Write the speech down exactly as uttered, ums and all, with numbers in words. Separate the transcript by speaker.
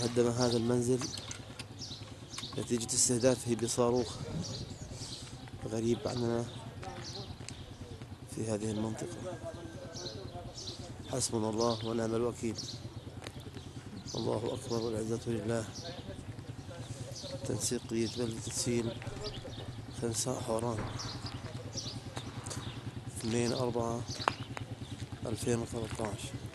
Speaker 1: هدم هذا المنزل نتيجة استهدافه بصاروخ غريب عننا في هذه المنطقة. حسبنا الله ونعم الوكيل. الله أكبر والعزة لله. تنسيقية بلدة تسيل خنساء حوران اثنين أربعة ألفين وثلاثة عشر.